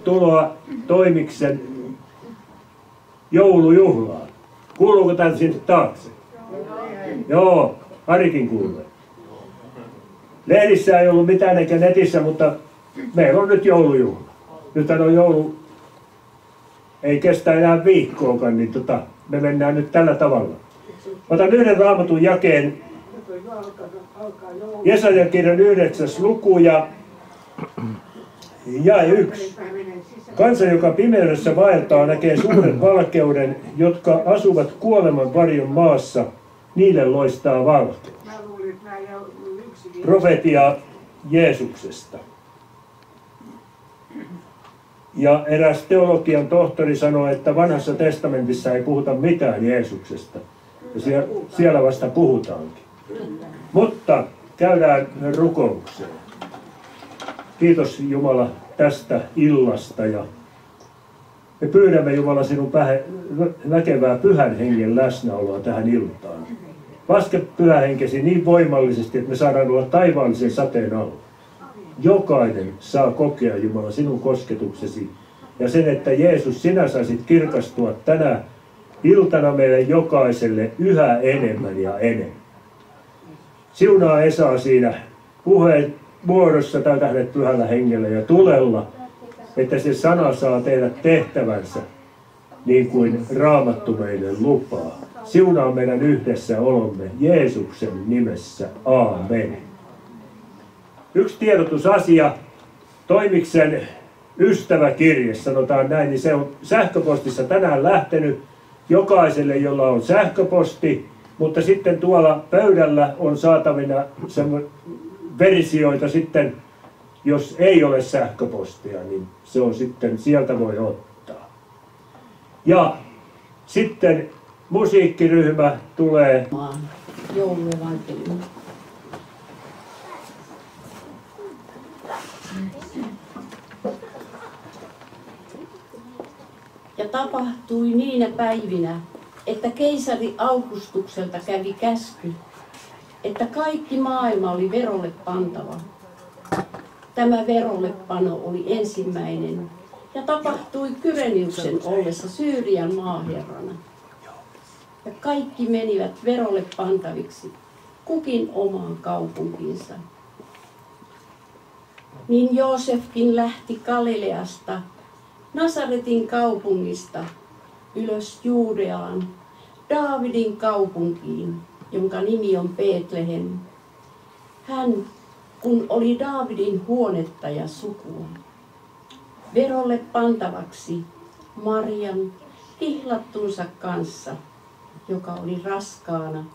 Tervetuloa Toimiksen joulujuhlaan. Kuuluuko tän sinne taakse? Joo, Arikin kuuluu. Lehdissä ei ollut mitään eikä netissä, mutta meillä on nyt joulujuhla. Nythän on joulu, ei kestä enää viikkoakaan, niin me mennään nyt tällä tavalla. Otan yhden Raamatun jakeen, Jesajan kirjan 9. luku ja jae 1. Kansa, joka pimeydessä vaeltaa, näkee suuren valkeuden, jotka asuvat kuoleman varjon maassa, niille loistaa valkeus. Profetia Jeesuksesta. Ja eräs teologian tohtori sanoi, että vanhassa testamentissa ei puhuta mitään Jeesuksesta. Ja siellä vasta puhutaankin. Mutta käydään rukoukseen. Kiitos Jumala tästä illasta ja me pyydämme Jumala sinun väkevää pyhän hengen läsnäoloa tähän iltaan. Laske pyhä henkesi niin voimallisesti, että me saadaan olla taivaallisen sateen alla. Jokainen saa kokea Jumala sinun kosketuksesi ja sen, että Jeesus sinä saisit kirkastua tänä iltana meille jokaiselle yhä enemmän ja enemmän. Siunaa Esaa siinä puheen muodossa täältä hänet pyhällä hengellä ja tulella, että se sana saa tehdä tehtävänsä niin kuin Raamattu meille lupaa. Siunaa meidän yhdessä olomme Jeesuksen nimessä. Aamen. Yksi tiedotusasia. Toimiksen ystäväkirje, sanotaan näin, niin se on sähköpostissa tänään lähtenyt jokaiselle, jolla on sähköposti, mutta sitten tuolla pöydällä on saatavina versioita sitten, jos ei ole sähköpostia, niin se on sitten, sieltä voi ottaa. Ja sitten musiikkiryhmä tulee. Jouluevankeliumi. Ja tapahtui niinä päivinä, että keisari Augustukselta kävi käsky, että kaikki maailma oli verolle pantava. Tämä verollepano oli ensimmäinen ja tapahtui Kyreniuksen ollessa Syyrian maaherrana. Ja kaikki menivät verolle pantaviksi, kukin omaan kaupunkiinsa. Niin Joosefkin lähti Galileasta, Nasaretin kaupungista, ylös Juudeaan, Daavidin kaupunkiin, jonka nimi on Betlehem. Hän, kun oli Daavidin huonettaja sukua, verolle pantavaksi Marian kihlattunsa kanssa, joka oli raskaana.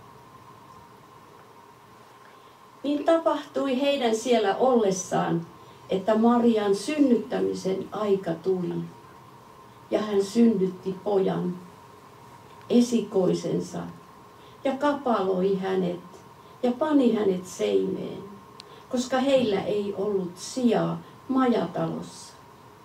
Niin tapahtui heidän siellä ollessaan, että Marian synnyttämisen aika tuli. Ja hän synnytti pojan, esikoisensa, ja kapaloi hänet ja pani hänet seimeen, koska heillä ei ollut sijaa majatalossa.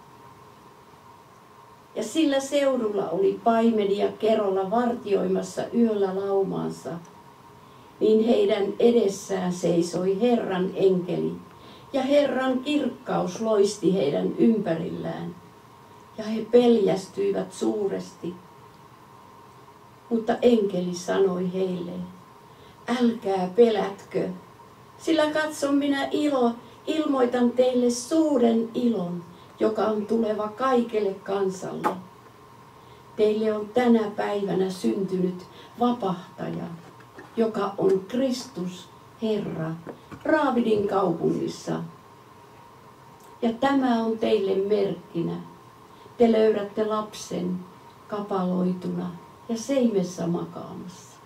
Ja sillä seudulla oli paimenia kerolla vartioimassa yöllä laumaansa, niin heidän edessään seisoi Herran enkeli, ja Herran kirkkaus loisti heidän ympärillään, ja he peljästyivät suuresti. Mutta enkeli sanoi heille, älkää pelätkö, sillä katso minä ilmoitan teille suuren ilon, joka on tuleva kaikelle kansalle. Teille on tänä päivänä syntynyt vapahtaja, joka on Kristus Herra, Daavidin kaupungissa. Ja tämä on teille merkkinä. Te löydätte lapsen kapaloituna ja seimessä makaamassa.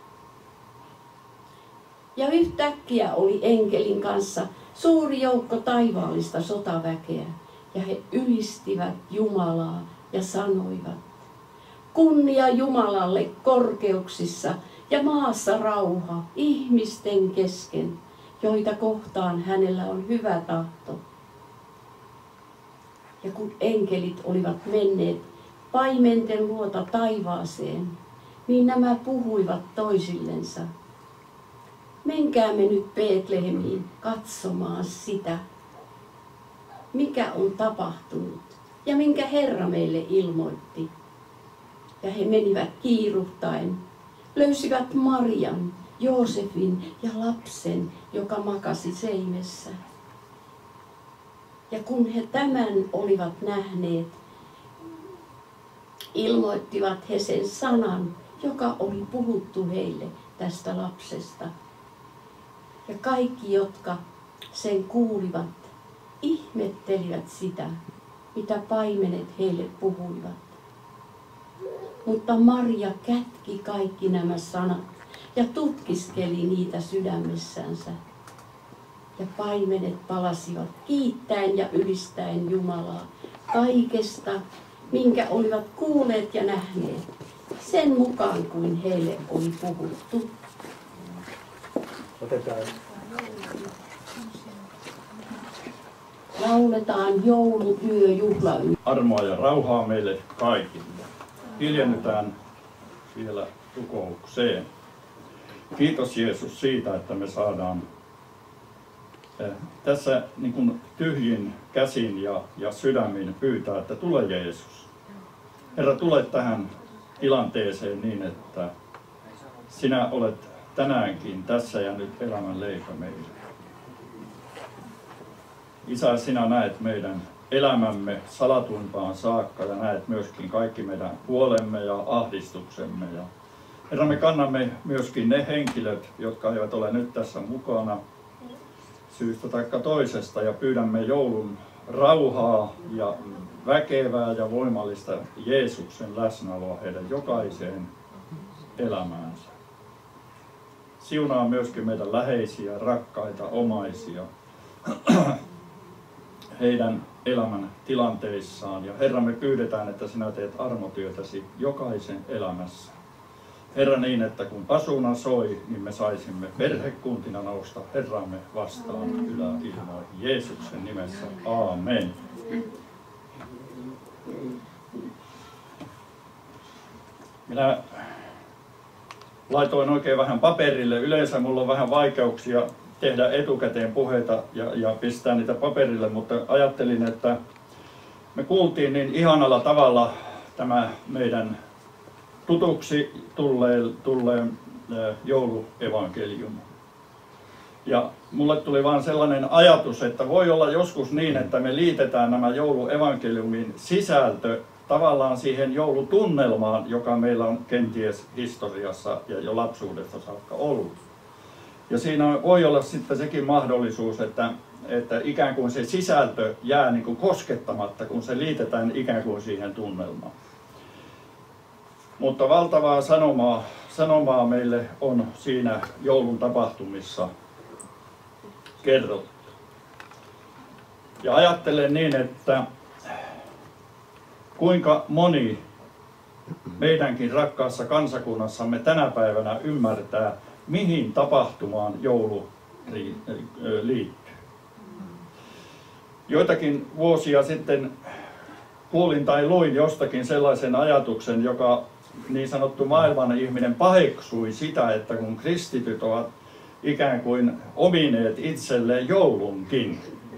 Ja yhtäkkiä oli enkelin kanssa suuri joukko taivaallista sotaväkeä, ja he ylistivät Jumalaa ja sanoivat, kunnia Jumalalle korkeuksissa ja maassa rauha ihmisten kesken, joita kohtaan hänellä on hyvä tahto. Ja kun enkelit olivat menneet paimenten luota taivaaseen, niin nämä puhuivat toisillensa. Menkäämme nyt Betlehemiin katsomaan sitä, mikä on tapahtunut, ja minkä Herra meille ilmoitti. Ja he menivät kiiruhtaen, löysivät Marian, Joosefin ja lapsen, joka makasi seimessä. Ja kun he tämän olivat nähneet, ilmoittivat he sen sanan, joka oli puhuttu heille tästä lapsesta. Ja kaikki, jotka sen kuulivat, ihmettelivät sitä, mitä paimenet heille puhuivat. Mutta Maria kätki kaikki nämä sanat ja tutkiskeli niitä sydämessänsä. Ja paimenet palasivat kiittäen ja ylistäen Jumalaa kaikesta, minkä olivat kuulleet ja nähneet, sen mukaan kuin heille oli puhuttu. Otetaan. Lauletaan jouluyöjuhla. Armoa ja rauhaa meille kaikille. Hiljennytään vielä rukoukseen. Kiitos Jeesus siitä, että me saadaan tässä niin kuin tyhjin käsin ja sydämin pyytää, että tule Jeesus. Herra, tule tähän tilanteeseen niin, että sinä olet tänäänkin tässä ja nyt elämän leipä meille. Isä, sinä näet meidän elämämme salatuimpaan saakka ja näet myöskin kaikki meidän huolemme ja ahdistuksemme. Ja Herra, me kannamme myöskin ne henkilöt, jotka eivät ole nyt tässä mukana syystä tai toisesta ja pyydämme joulun rauhaa ja väkevää ja voimallista Jeesuksen läsnäoloa heidän jokaiseen elämäänsä. Siunaa myöskin meidän läheisiä, rakkaita, omaisia heidän elämän tilanteissaan. Ja Herra, me pyydetään, että sinä teet armotyötäsi jokaisen elämässä. Herra, niin, että kun pasuna soi, niin me saisimme perhekuntina nousta Herramme vastaan yläilmoihin. Jeesuksen nimessä. Aamen. Minä laitoin oikein vähän paperille. Yleensä mulla on vähän vaikeuksia tehdä etukäteen puheita ja pistää niitä paperille, mutta ajattelin, että me kuultiin niin ihanalla tavalla tämä meidän tutuksi tulleen jouluevankeliumi. Ja mulle tuli vaan sellainen ajatus, että voi olla joskus niin, että me liitetään nämä jouluevankeliumin sisältö tavallaan siihen joulutunnelmaan, joka meillä on kenties historiassa ja jo lapsuudesta saakka ollut. Ja siinä voi olla sitten sekin mahdollisuus, että ikään kuin se sisältö jää niin kuin koskettamatta, kun se liitetään ikään kuin siihen tunnelmaan. Mutta valtavaa sanomaa meille on siinä joulun tapahtumissa kerrottu. Ja ajattelen niin, että kuinka moni meidänkin rakkaassa kansakunnassamme tänä päivänä ymmärtää, mihin tapahtumaan joulu liittyy. Joitakin vuosia sitten kuulin tai luin jostakin sellaisen ajatuksen, joka niin sanottu maailman ihminen paheksui sitä, että kun kristityt ovat ikään kuin omineet itselleen joulunkin.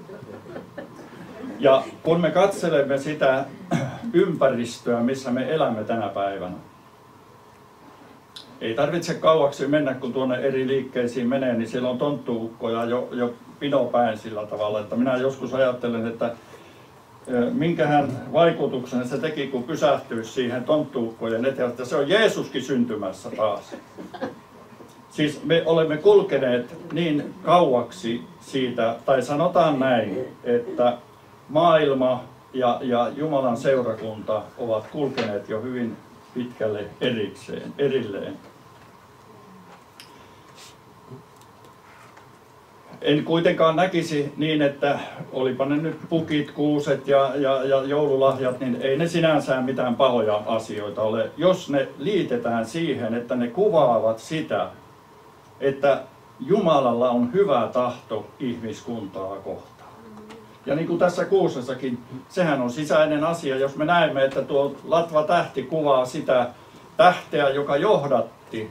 Ja kun me katselemme sitä ympäristöä, missä me elämme tänä päivänä, ei tarvitse kauaksi mennä, kun tuonne eri liikkeisiin menee, niin siellä on tonttu-ukkoja jo pinopäin sillä tavalla, että minä joskus ajattelen, että minkähän vaikutuksen se teki, kun pysähtyisi siihen tonttu-ukkojen eteen, että se on Jeesuskin syntymässä taas. Siis me olemme kulkeneet niin kauaksi siitä, tai sanotaan näin, että maailma ja Jumalan seurakunta ovat kulkeneet jo hyvin pitkälle erilleen. En kuitenkaan näkisi niin, että olipa ne nyt pukit, kuuset ja joululahjat, niin ei ne sinänsä mitään pahoja asioita ole, jos ne liitetään siihen, että ne kuvaavat sitä, että Jumalalla on hyvä tahto ihmiskuntaa kohtaan. Ja niin kuin tässä kuusessakin, sehän on sisäinen asia, jos me näemme, että tuo latva tähti kuvaa sitä tähteä, joka johdatti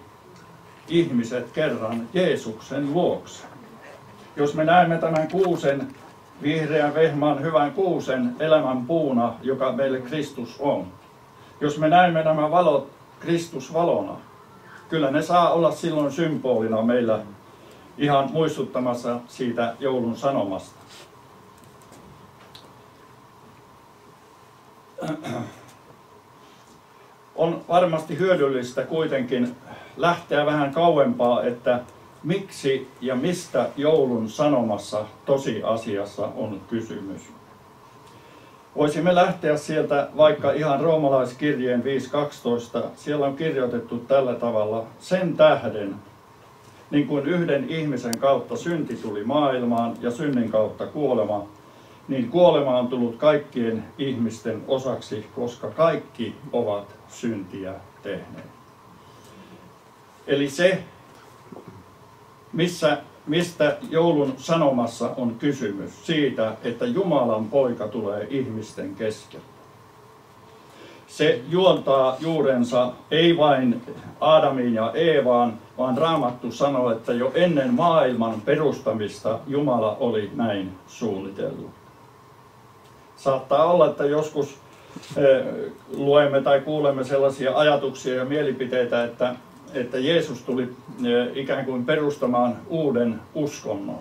ihmiset kerran Jeesuksen luokse. Jos me näemme tämän kuusen vihreän vehmaan hyvän kuusen elämän puuna, joka meille Kristus on. Jos me näemme nämä valot Kristus valona, kyllä ne saa olla silloin symbolina meillä ihan muistuttamassa siitä joulun sanomasta. On varmasti hyödyllistä kuitenkin lähteä vähän kauempaa, että miksi ja mistä joulun sanomassa tosiasiassa on kysymys. Voisimme lähteä sieltä vaikka ihan roomalaiskirjeen 5.12. Siellä on kirjoitettu tällä tavalla: sen tähden, niin kuin yhden ihmisen kautta synti tuli maailmaan ja synnin kautta kuolema, niin kuolema on tullut kaikkien ihmisten osaksi, koska kaikki ovat syntiä tehneet. Eli se, mistä joulun sanomassa on kysymys, siitä, että Jumalan poika tulee ihmisten keskelle. Se juontaa juurensa ei vain Aadamiin ja Eevaan, vaan Raamattu sanoo, että jo ennen maailman perustamista Jumala oli näin suunnitellut. Saattaa olla, että joskus luemme tai kuulemme sellaisia ajatuksia ja mielipiteitä, että Jeesus tuli ikään kuin perustamaan uuden uskonnon.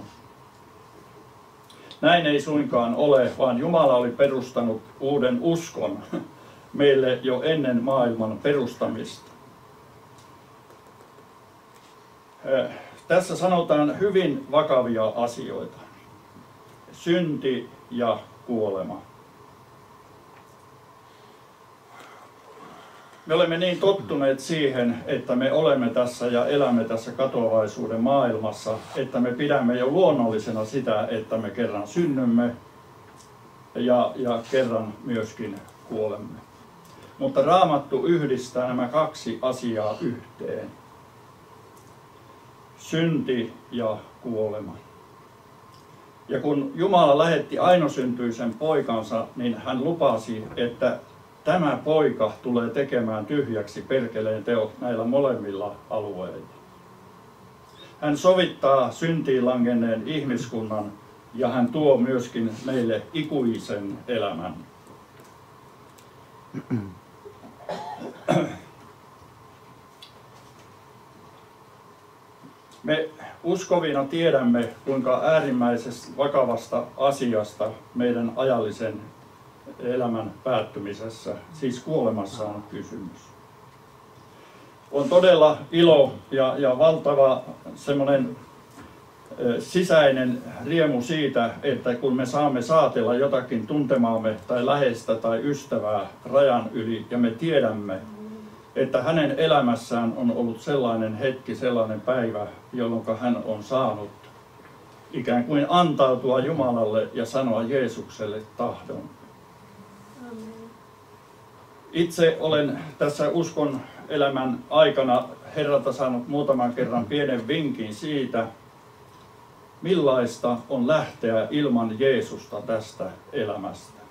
Näin ei suinkaan ole, vaan Jumala oli perustanut uuden uskon meille jo ennen maailman perustamista. Tässä sanotaan hyvin vakavia asioita. Synti ja kuolema. Me olemme niin tottuneet siihen, että me olemme tässä ja elämme tässä katoavaisuuden maailmassa, että me pidämme jo luonnollisena sitä, että me kerran synnymme ja kerran myöskin kuolemme. Mutta Raamattu yhdistää nämä kaksi asiaa yhteen. Synti ja kuolema. Ja kun Jumala lähetti ainoasyntyisen poikansa, niin hän lupasi, että tämä poika tulee tekemään tyhjäksi perkeleen teot näillä molemmilla alueilla. Hän sovittaa syntiin langenneen ihmiskunnan ja hän tuo myöskin meille ikuisen elämän. Me uskovina tiedämme, kuinka äärimmäisestä vakavasta asiasta meidän ajallisen elämän päättymisessä, siis kuolemassa on kysymys. On todella ilo ja valtava semmoinen sisäinen riemu siitä, että kun me saamme saatella jotakin tuntemaamme tai läheistä tai ystävää rajan yli ja me tiedämme, että hänen elämässään on ollut sellainen hetki, sellainen päivä, jolloin hän on saanut ikään kuin antautua Jumalalle ja sanoa Jeesukselle tahdon. Itse olen tässä uskon elämän aikana Herralta saanut muutaman kerran pienen vinkin siitä, millaista on lähteä ilman Jeesusta tästä elämästä.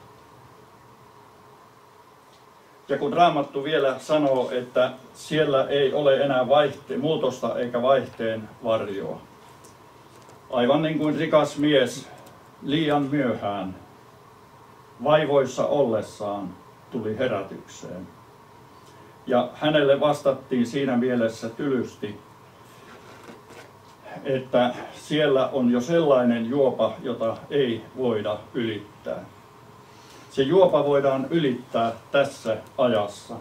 Ja kun Raamattu vielä sanoo, että siellä ei ole enää muutosta eikä vaihteen varjoa. Aivan niin kuin rikas mies liian myöhään vaivoissa ollessaan tuli herätykseen. Ja hänelle vastattiin siinä mielessä tylysti, että siellä on jo sellainen juopa, jota ei voida ylittää. Se juopa voidaan ylittää tässä ajassa.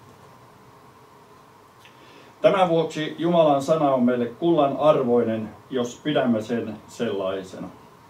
Tämän vuoksi Jumalan sana on meille kullan arvoinen, jos pidämme sen sellaisena.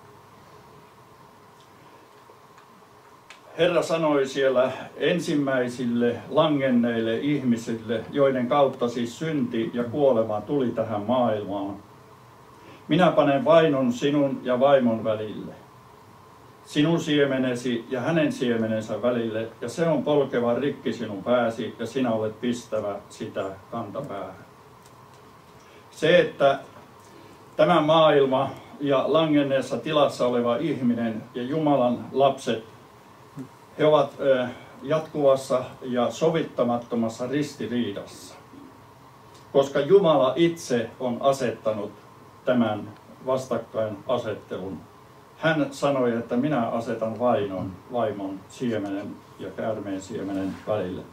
Herra sanoi siellä ensimmäisille langenneille ihmisille, joiden kautta siis synti ja kuolema tuli tähän maailmaan. Minä panen vainon sinun ja vaimon välille, sinun siemenesi ja hänen siemenensä välille, ja se on polkeva rikki sinun pääsi, ja sinä olet pistävä sitä kantapäähän. Se, että tämä maailma ja langenneessa tilassa oleva ihminen ja Jumalan lapset, he ovat jatkuvassa ja sovittamattomassa ristiriidassa, koska Jumala itse on asettanut tämän vastakkainasettelun. hän sanoi, että minä asetan vaimon siemenen ja käärmeen siemenen välille.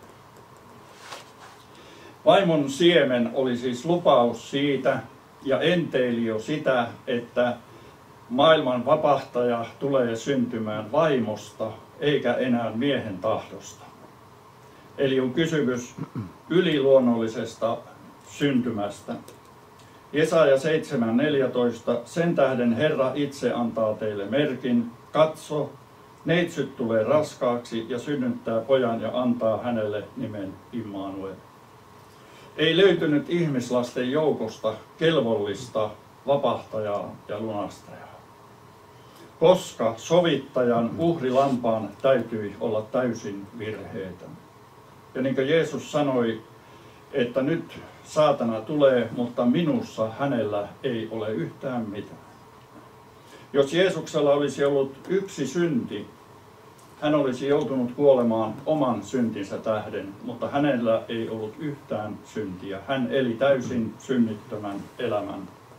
Vaimon siemen oli siis lupaus siitä ja enteili jo sitä, että maailman vapahtaja tulee syntymään vaimosta eikä enää miehen tahdosta. Eli on kysymys yliluonnollisesta syntymästä. Jesaja 7:14, sen tähden Herra itse antaa teille merkin, katso, neitsyt tulee raskaaksi ja synnyttää pojan ja antaa hänelle nimen Immanuel. Ei löytynyt ihmislasten joukosta kelvollista vapahtajaa ja lunastajaa, koska sovittajan uhrilampaan täytyi olla täysin virheetön. Ja niin kuin Jeesus sanoi, että nyt saatana tulee, mutta minussa hänellä ei ole yhtään mitään. Jos Jeesuksella olisi ollut yksi synti, hän olisi joutunut kuolemaan oman syntinsä tähden, mutta hänellä ei ollut yhtään syntiä. Hän eli täysin synnittömän elämän.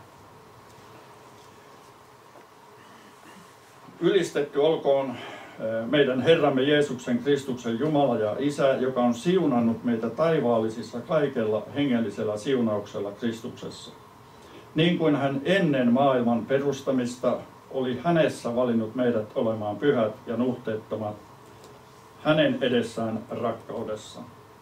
Ylistetty olkoon meidän Herramme Jeesuksen Kristuksen Jumala ja Isä, joka on siunannut meitä taivaallisissa kaikella hengellisellä siunauksella Kristuksessa. Niin kuin hän ennen maailman perustamista oli hänessä valinnut meidät olemaan pyhät ja nuhteettomat hänen edessään rakkaudessa.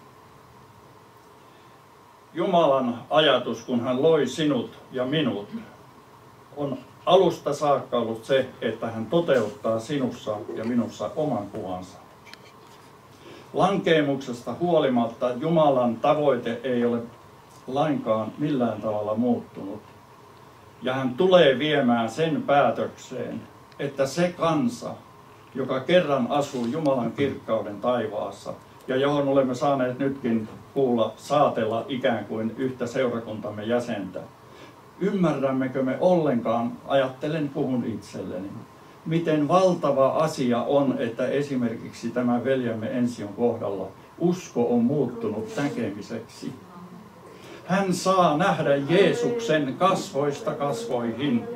Jumalan ajatus, kun hän loi sinut ja minut, on alusta saakka ollut se, että hän toteuttaa sinussa ja minussa oman kuvansa. Lankeemuksesta huolimatta Jumalan tavoite ei ole lainkaan millään tavalla muuttunut. Ja hän tulee viemään sen päätökseen, että se kansa, joka kerran asuu Jumalan kirkkauden taivaassa, ja johon olemme saaneet nytkin kuulla saatella ikään kuin yhtä seurakuntamme jäsentä, ymmärrämmekö me ollenkaan, puhun itselleni, miten valtava asia on, että esimerkiksi tämä veljemme Ension kohdalla usko on muuttunut näkemiseksi. Hän saa nähdä Jeesuksen kasvoista kasvoihin.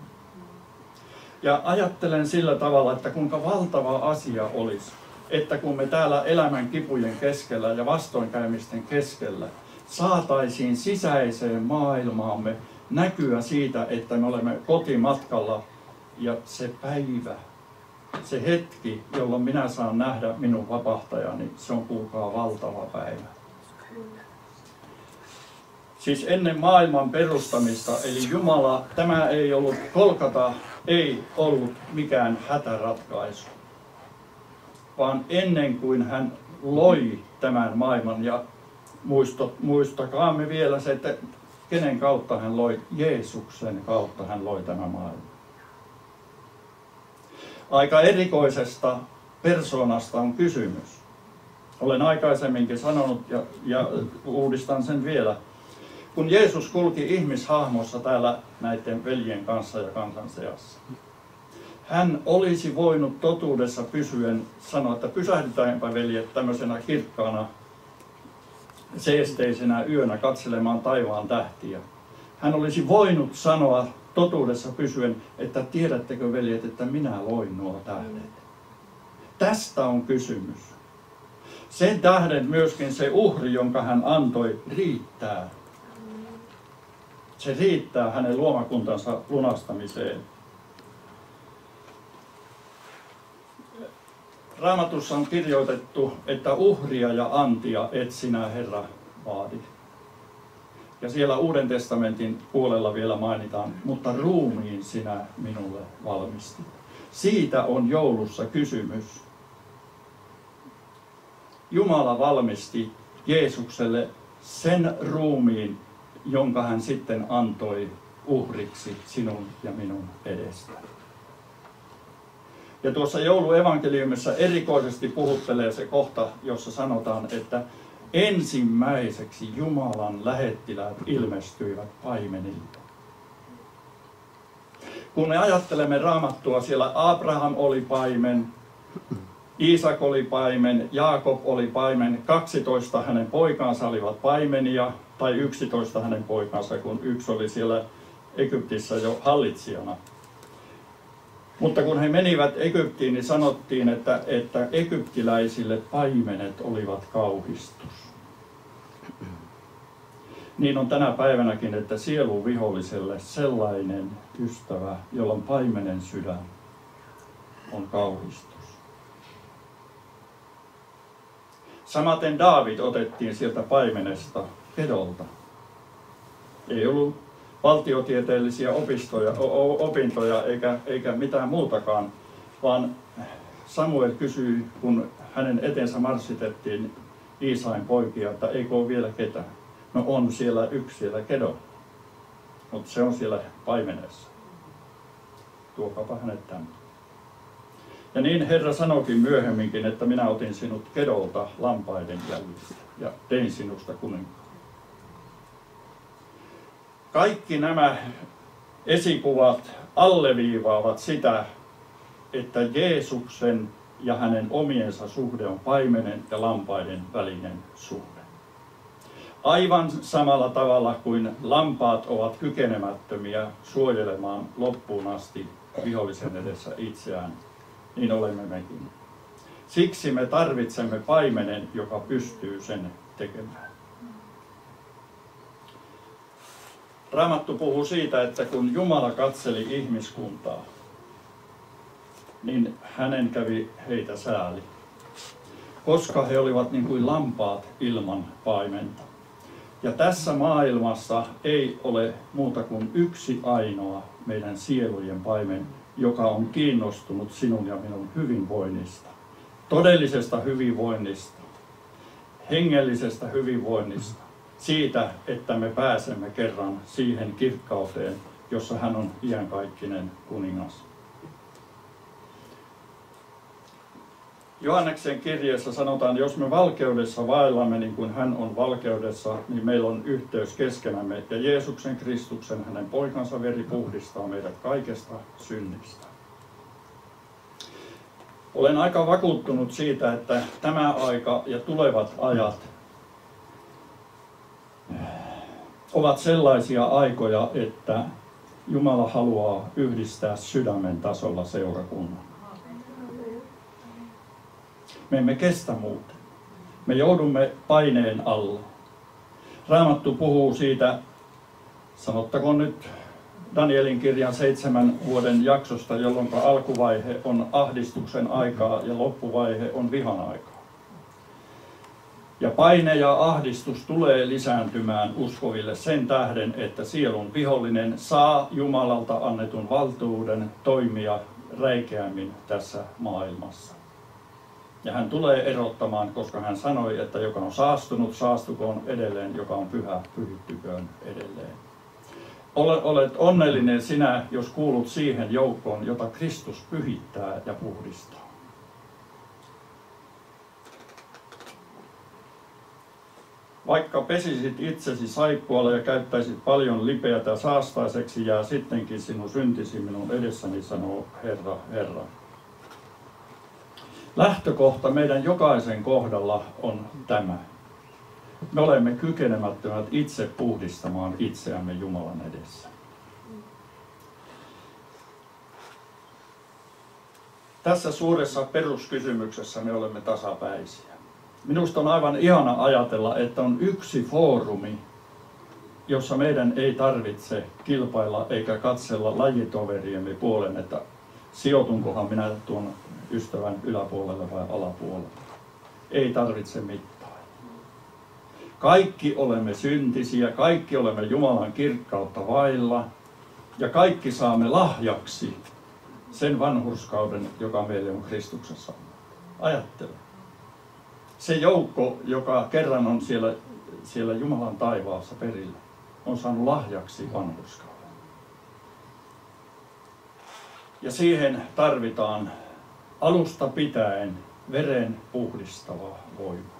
Ja ajattelen sillä tavalla, että kuinka valtava asia olisi, että kun me täällä elämän kipujen keskellä ja vastoinkäymisten keskellä saataisiin sisäiseen maailmaamme näkyä siitä, että me olemme kotimatkalla ja se päivä, se hetki, jolloin minä saan nähdä minun vapahtajani, se on kuulkaa valtava päivä. Siis ennen maailman perustamista, eli Jumala, tämä ei ollut Golgata, ei ollut mikään hätäratkaisu, vaan ennen kuin hän loi tämän maailman, ja muistakaamme vielä se, että kenen kautta hän loi, Jeesuksen kautta hän loi tämän maailman. Aika erikoisesta persoonasta on kysymys. Olen aikaisemminkin sanonut ja uudistan sen vielä. Kun Jeesus kulki ihmishahmossa täällä näiden veljien kanssa ja kansan seassa, hän olisi voinut totuudessa pysyen sanoa, että pysähdytäänpä veljet tämmöisenä kirkkaana seesteisenä yönä katselemaan taivaan tähtiä. Hän olisi voinut sanoa totuudessa pysyen, että tiedättekö veljet, että minä loin nuo tähdet. Tästä on kysymys. Sen tähden myöskin se uhri, jonka hän antoi, riittää. Se riittää hänen luomakuntansa lunastamiseen. Raamatussa on kirjoitettu, että uhria ja antia et sinä, Herra, vaadit. Ja siellä Uuden testamentin puolella vielä mainitaan, mutta ruumiin sinä minulle valmistit. Siitä on joulussa kysymys. Jumala valmisti Jeesukselle sen ruumiin, jonka hän sitten antoi uhriksi sinun ja minun edestä. Ja tuossa jouluevankeliumissa erikoisesti puhuttelee se kohta, jossa sanotaan, että ensimmäiseksi Jumalan lähettiläät ilmestyivät paimenille. Kun me ajattelemme Raamattua, siellä Abraham oli paimen, Iisak oli paimen, Jaakob oli paimen, 12 hänen poikaansa olivat paimenia, tai 11 hänen poikaansa, kun yksi oli siellä Egyptissä jo hallitsijana. Mutta kun he menivät Egyptiin, niin sanottiin, että egyptiläisille paimenet olivat kauhistus. Niin on tänä päivänäkin, että sielun viholliselle sellainen ystävä, jolla on paimenen sydän, on kauhistus. Samaten Daavid otettiin sieltä paimenesta kedolta. Ei ollut valtiotieteellisiä opintoja eikä mitään muutakaan, vaan Samuel kysyi, kun hänen etensä marssitettiin Iisain poikia, että eikö ole vielä ketään. No on siellä yksi siellä kedolla, mutta se on siellä paimenessa. Tuokaapa hänet tänne. Ja niin Herra sanoikin myöhemminkin, että minä otin sinut kedolta lampaiden jäljistä ja tein sinusta kuninkaan. Kaikki nämä esikuvat alleviivaavat sitä, että Jeesuksen ja hänen omiensa suhde on paimenen ja lampaiden välinen suhde. Aivan samalla tavalla kuin lampaat ovat kykenemättömiä suojelemaan loppuun asti vihollisen edessä itseään, niin olemme mekin. Siksi me tarvitsemme paimenen, joka pystyy sen tekemään. Raamattu puhuu siitä, että kun Jumala katseli ihmiskuntaa, niin hänen kävi heitä sääli, koska he olivat niin kuin lampaat ilman paimenta. Ja tässä maailmassa ei ole muuta kuin yksi ainoa meidän sielujen paimen, joka on kiinnostunut sinun ja minun hyvinvoinnista, todellisesta hyvinvoinnista, hengellisestä hyvinvoinnista, siitä, että me pääsemme kerran siihen kirkkauteen, jossa hän on iankaikkinen kuningas. Johanneksen kirjeessä sanotaan, jos me valkeudessa vaellamme niin kuin hän on valkeudessa, niin meillä on yhteys keskenämme ja Jeesuksen Kristuksen, hänen poikansa veri puhdistaa meidät kaikesta synnistä. Olen aika vakuuttunut siitä, että tämä aika ja tulevat ajat ovat sellaisia aikoja, että Jumala haluaa yhdistää sydämen tasolla seurakunnan. Me emme kestä muuten. Me joudumme paineen alle. Raamattu puhuu siitä, sanottakoon nyt Danielin kirjan 7 vuoden jaksosta, jolloin alkuvaihe on ahdistuksen aikaa ja loppuvaihe on vihan aikaa. Ja paine ja ahdistus tulee lisääntymään uskoville sen tähden, että sielun vihollinen saa Jumalalta annetun valtuuden toimia räikeämmin tässä maailmassa. Ja hän tulee erottamaan, koska hän sanoi, että joka on saastunut, saastukoon edelleen, joka on pyhä, pyhittyköön edelleen. Olet onnellinen sinä, jos kuulut siihen joukkoon, jota Kristus pyhittää ja puhdistaa. Vaikka pesisit itsesi saippualla ja käyttäisit paljon lipeätä saastaiseksi, jää sittenkin sinun syntisi minun edessäni, sanoo Herra, Herra. Lähtökohta meidän jokaisen kohdalla on tämä. Me olemme kykenemättömät itse puhdistamaan itseämme Jumalan edessä. Tässä suuressa peruskysymyksessä me olemme tasapäisiä. Minusta on aivan ihana ajatella, että on yksi foorumi, jossa meidän ei tarvitse kilpailla eikä katsella lajitoveriemme puolen, että sijoitunkohan minä tuon ystävän yläpuolelle vai alapuolelle. Ei tarvitse mittaa. Kaikki olemme syntisiä, kaikki olemme Jumalan kirkkautta vailla ja kaikki saamme lahjaksi sen vanhurskauden, joka meille on Kristuksessa. Ajattele. Se joukko, joka kerran on siellä Jumalan taivaassa perillä, on saanut lahjaksi vanhurskauden. Ja siihen tarvitaan alusta pitäen veren puhdistava voima.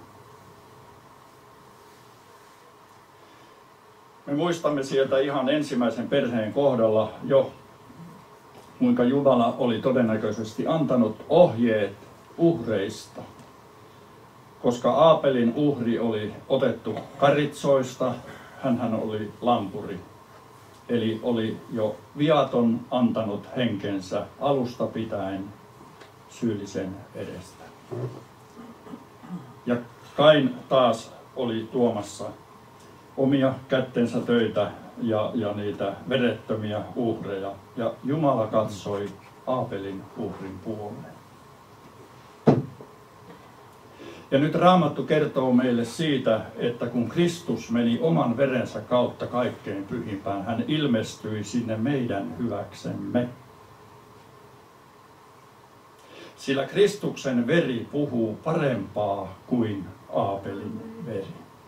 Me muistamme sieltä ihan ensimmäisen perheen kohdalla jo, kuinka Jumala oli todennäköisesti antanut ohjeet uhreista. Koska Aapelin uhri oli otettu karitsoista, hänhän oli lampuri. eli oli jo viaton antanut henkensä alusta pitäen syyllisen edestä. Ja Kain taas oli tuomassa omia kättensä töitä ja niitä verettömiä uhreja, ja Jumala katsoi Aabelin uhrin puoleen. Ja nyt Raamattu kertoo meille siitä, että kun Kristus meni oman verensä kautta kaikkein pyhimpään, hän ilmestyi sinne meidän hyväksemme. Sillä Kristuksen veri puhuu parempaa kuin Aabelin veri.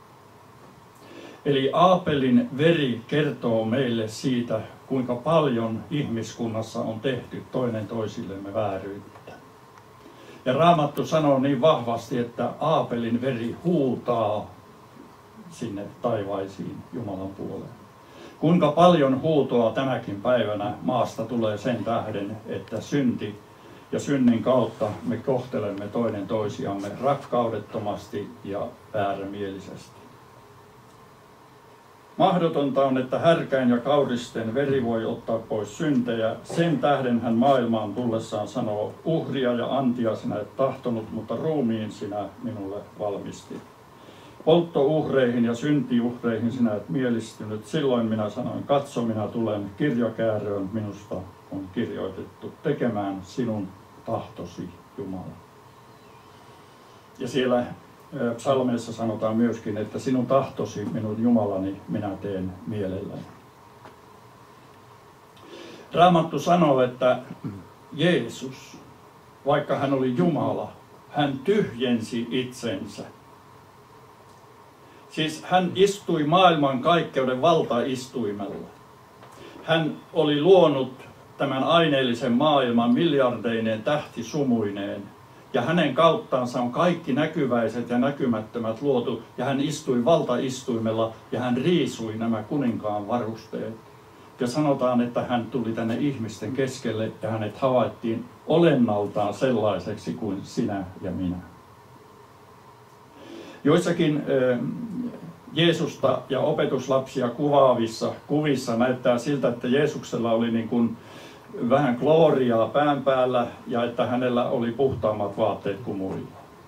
Eli Aabelin veri kertoo meille siitä, kuinka paljon ihmiskunnassa on tehty toinen toisillemme vääryyttä. Ja Raamattu sanoo niin vahvasti, että Aabelin veri huutaa sinne taivaisiin Jumalan puoleen. Kuinka paljon huutoa tänäkin päivänä maasta tulee sen tähden, että synti ja synnin kautta me kohtelemme toinen toisiamme rakkaudettomasti ja väärämielisesti. Mahdotonta on, että härkäin ja kauristen veri voi ottaa pois syntejä. Sen tähden hän maailmaan tullessaan sanoo, uhria ja antia sinä et tahtonut, mutta ruumiin sinä minulle valmistit. Polttouhreihin ja syntiuhreihin sinä et mielistynyt. Silloin minä sanoin, katso minä tulen kirjakääröön, minusta on kirjoitettu tekemään sinun tahtosi, Jumala. Ja siellä psalmeissa sanotaan myöskin, että sinun tahtosi, minun Jumalani, minä teen mielelläni. Raamattu sanoo, että Jeesus, vaikka hän oli Jumala, hän tyhjensi itsensä. Siis hän istui maailman kaikkeuden valtaistuimella. Hän oli luonut tämän aineellisen maailman miljardeineen tähtisumuineen. Ja hänen kauttaansa on kaikki näkyväiset ja näkymättömät luotu. Ja hän istui valtaistuimella ja hän riisui nämä kuninkaan varusteet. Ja sanotaan, että hän tuli tänne ihmisten keskelle ja hänet havaittiin olennaltaan sellaiseksi kuin sinä ja minä. Joissakin Jeesusta ja opetuslapsia kuvaavissa kuvissa näyttää siltä, että Jeesuksella oli niin kuin vähän glooriaa pään päällä ja että hänellä oli puhtaammat vaatteet kuin muilla.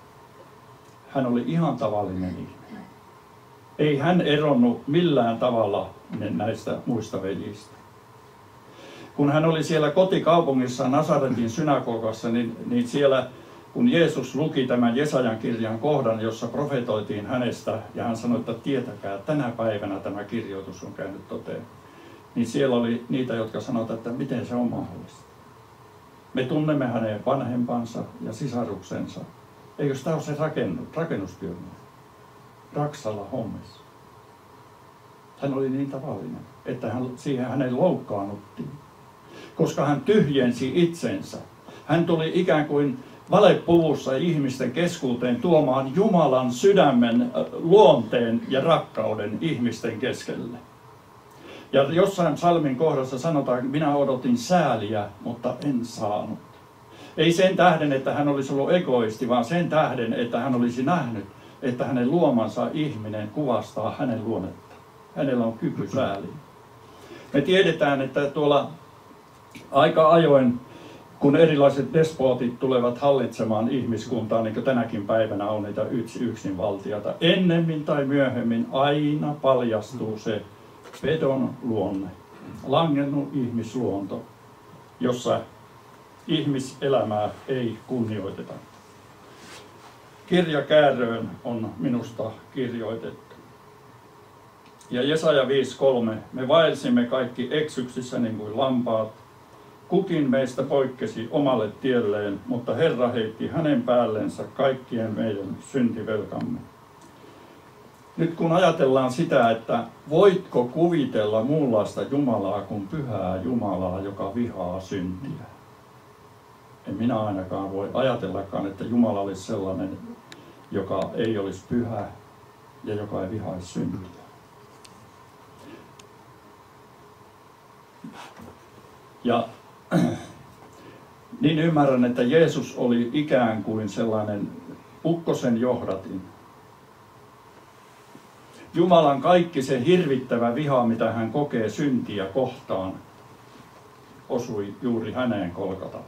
Hän oli ihan tavallinen ihminen. Ei hän eronnut millään tavalla näistä muista veljistä. Kun hän oli siellä kotikaupungissa Nasaretin synagogassa, niin siellä kun Jeesus luki tämän Jesajan kirjan kohdan, jossa profetoitiin hänestä, ja hän sanoi, että tietäkää, tänä päivänä tämä kirjoitus on käynyt toteen. Niin siellä oli niitä, jotka sanoivat, että miten se on mahdollista. Me tunnemme hänen vanhempansa ja sisaruksensa. Eikö tämä ole se rakennustyömies? Raksalla hommissa. Hän oli niin tavallinen, että siihen hänen loukkaannuttiin. Koska hän tyhjensi itsensä. Hän tuli ikään kuin valepuvussa ihmisten keskuuteen tuomaan Jumalan sydämen, luonteen ja rakkauden ihmisten keskelle. Ja jossain psalmin kohdassa sanotaan, että minä odotin sääliä, mutta en saanut. Ei sen tähden, että hän olisi ollut egoisti, vaan sen tähden, että hän olisi nähnyt, että hänen luomansa ihminen kuvastaa hänen luonnetta. Hänellä on kyky sääliin. Me tiedetään, että tuolla aika ajoin, kun erilaiset despotit tulevat hallitsemaan ihmiskuntaa, niin kuin tänäkin päivänä on niitä yksinvaltiata, ennemmin tai myöhemmin aina paljastuu se pedon luonne, langennut ihmisluonto, jossa ihmiselämää ei kunnioiteta. Kirjakääröön on minusta kirjoitettu. Ja Jesaja 5:3, me vaelsimme kaikki eksyksissä niin kuin lampaat. Kukin meistä poikkesi omalle tielleen, mutta Herra heitti hänen päällensä kaikkien meidän syntivelkamme. Nyt kun ajatellaan sitä, että voitko kuvitella muunlaista Jumalaa kuin pyhää Jumalaa, joka vihaa syntiä? En minä ainakaan voi ajatellakaan, että Jumala olisi sellainen, joka ei olisi pyhä ja joka ei vihaisi syntiä. Ja niin ymmärrän, että Jeesus oli ikään kuin sellainen ukkosen johdatin. Jumalan kaikki se hirvittävä viha, mitä hän kokee syntiä kohtaan, osui juuri häneen Golgatalla.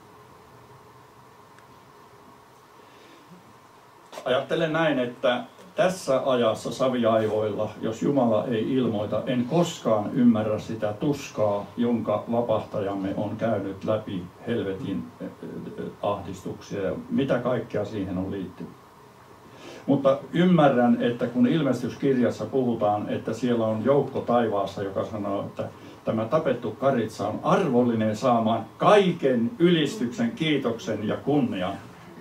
Ajattelen näin, että tässä ajassa saviaivoilla, jos Jumala ei ilmoita, en koskaan ymmärrä sitä tuskaa, jonka vapahtajamme on käynyt läpi helvetin ahdistuksia ja mitä kaikkea siihen on liittynyt. Mutta ymmärrän, että kun ilmestyskirjassa puhutaan, että siellä on joukko taivaassa, joka sanoo, että tämä tapettu karitsa on arvollinen saamaan kaiken ylistyksen, kiitoksen ja kunnian.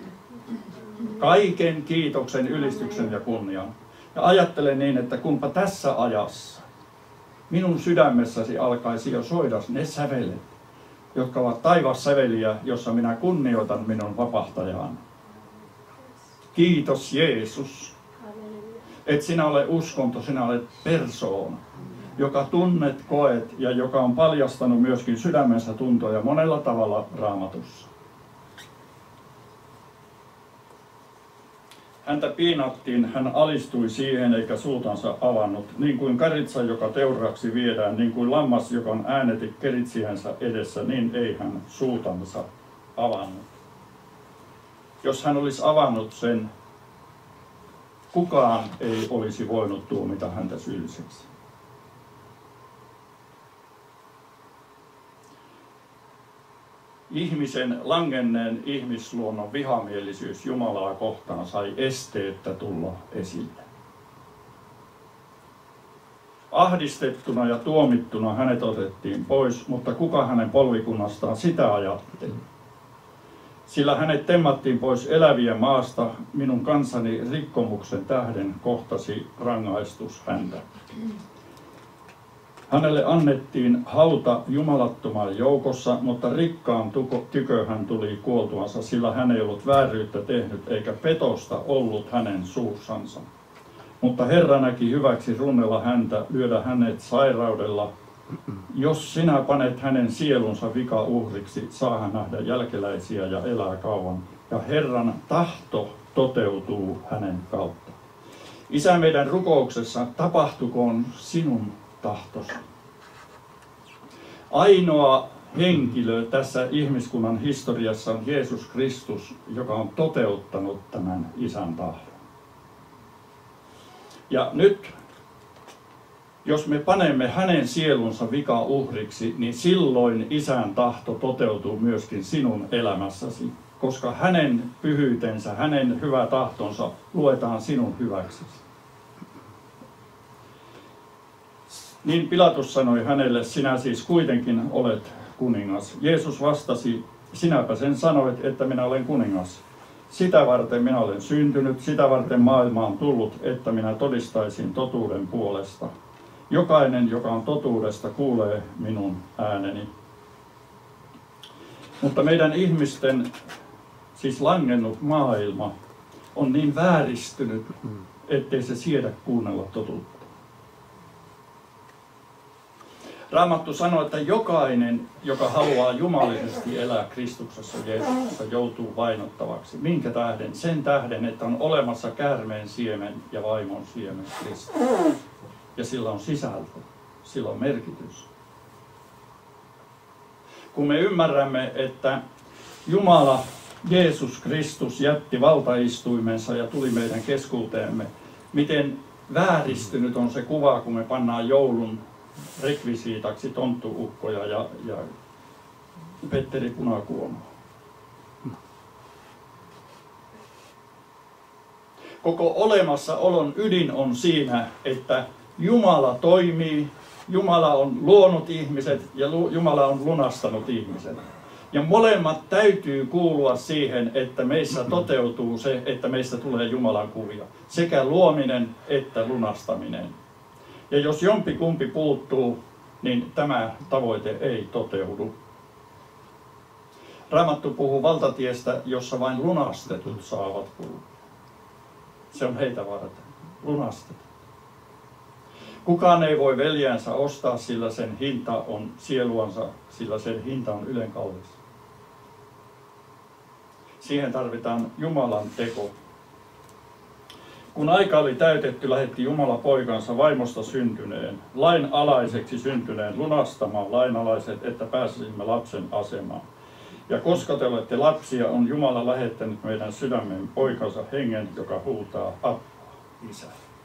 Kaiken kiitoksen, ylistyksen ja kunnian. Ja ajattelen niin, että kunpa tässä ajassa minun sydämessäsi alkaisi jo soida ne sävelet, jotka ovat taivassäveliä, jossa minä kunnioitan minun vapahtajaan. Kiitos Jeesus, että sinä olet uskonto, sinä olet persoona, joka tunnet, koet ja joka on paljastanut myöskin sydämensä tuntoja monella tavalla Raamatussa. Häntä piinattiin, hän alistui siihen eikä suutansa avannut, niin kuin karitsa, joka teuraaksi viedään, niin kuin lammas, joka on ääneti keritsiänsä edessä, niin ei hän suutansa avannut. Jos hän olisi avannut sen, kukaan ei olisi voinut tuomita häntä syylliseksi. Ihmisen langenneen ihmisluonnon vihamielisyys Jumalaa kohtaan sai esteettä tulla esille. Ahdistettuna ja tuomittuna hänet otettiin pois, mutta kuka hänen polvikunnastaan sitä ajatteli? Sillä hänet temmattiin pois elävien maasta, minun kansani rikkomuksen tähden kohtasi rangaistus häntä. Hänelle annettiin hauta jumalattoman joukossa, mutta rikkaan tykö hän tuli kuoltuansa, sillä hän ei ollut vääryyttä tehnyt eikä petosta ollut hänen suussansa. Mutta Herra näki hyväksi runnella häntä, lyödä hänet sairaudella. Jos sinä panet hänen sielunsa vikauhriksi, saa hän nähdä jälkeläisiä ja elää kauan. Ja Herran tahto toteutuu hänen kautta. Isä, meidän rukouksessa tapahtukoon sinun tahtosi. Ainoa henkilö tässä ihmiskunnan historiassa on Jeesus Kristus, joka on toteuttanut tämän Isän tahdon. Ja nyt, jos me panemme hänen sielunsa vikauhriksi, niin silloin Isän tahto toteutuu myöskin sinun elämässäsi, koska hänen pyhyytensä, hänen hyvä tahtonsa luetaan sinun hyväksesi. Niin Pilatus sanoi hänelle, sinä siis kuitenkin olet kuningas. Jeesus vastasi, sinäpä sen sanoit, että minä olen kuningas. Sitä varten minä olen syntynyt, sitä varten maailma on tullut, että minä todistaisin totuuden puolesta. Jokainen, joka on totuudesta, kuulee minun ääneni. Mutta meidän ihmisten, siis langennut maailma, on niin vääristynyt, ettei se siedä kuunnella totuutta. Raamattu sanoo, että jokainen, joka haluaa jumalisesti elää Kristuksessa Jeesuksessa, joutuu vainottavaksi. Minkä tähden? Sen tähden, että on olemassa käärmeen siemen ja vaimon siemen Kristus. Ja sillä on sisältö, sillä on merkitys. Kun me ymmärrämme, että Jumala, Jeesus Kristus jätti valtaistuimensa ja tuli meidän keskuuteemme, miten vääristynyt on se kuva, kun me pannaan joulun rekvisiitaksi tonttu-ukkoja ja Petteri Punakuomaa. Koko olemassaolon ydin on siinä, että Jumala toimii, Jumala on luonut ihmiset ja Jumala on lunastanut ihmiset. Ja molemmat täytyy kuulua siihen, että meissä toteutuu se, että meistä tulee Jumalan kuvia. Sekä luominen että lunastaminen. Ja jos jompikumpi puuttuu, niin tämä tavoite ei toteudu. Raamattu puhuu valtatiestä, jossa vain lunastetut saavat kulkea. Se on heitä varten. Lunastetut. Kukaan ei voi veljäänsä ostaa, sillä sen hinta on sieluansa, sillä sen hinta on ylenkallis. Siihen tarvitaan Jumalan teko. Kun aika oli täytetty, lähetti Jumala poikansa vaimosta syntyneen, lainalaiseksi syntyneen, lunastamaan lainalaiset, että pääsisimme lapsen asemaan. Ja koska te olette lapsia, on Jumala lähettänyt meidän sydämen poikansa hengen, joka huutaa apua, Isä.